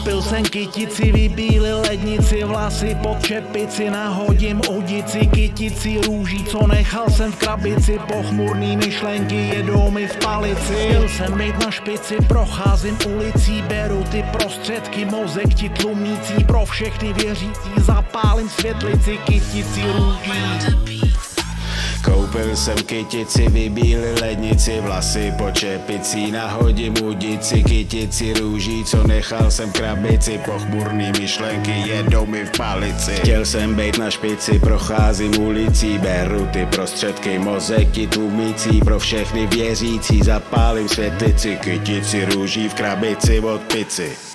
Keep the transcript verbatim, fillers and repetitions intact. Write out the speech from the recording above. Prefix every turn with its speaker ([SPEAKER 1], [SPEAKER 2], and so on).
[SPEAKER 1] Koupil jsem kytici, vybílil lednici, vlasy pod čepici, nahodím udici, kytici růží, co nechal jsem v krabici, pochmurný myšlenky jedou mi v palici. Chtěl jsem být na špici, procházím ulicí, beru ty prostředky, mozek ti tlumící, pro všechny věřící, zapálím světlici, kytici růží.
[SPEAKER 2] Koupil jsem kytici, vybílil lednici, vlasy po čepicí, nahodím udici, kytici růží, co nechal jsem v krabici, pochmurný myšlenky jedou mi v palici. Chtěl jsem být na špici, procházím ulicí, beru ty prostředky, mozek ti tlumící, pro všechny věřící, zapálím světlici, kytici růží v krabici od pici.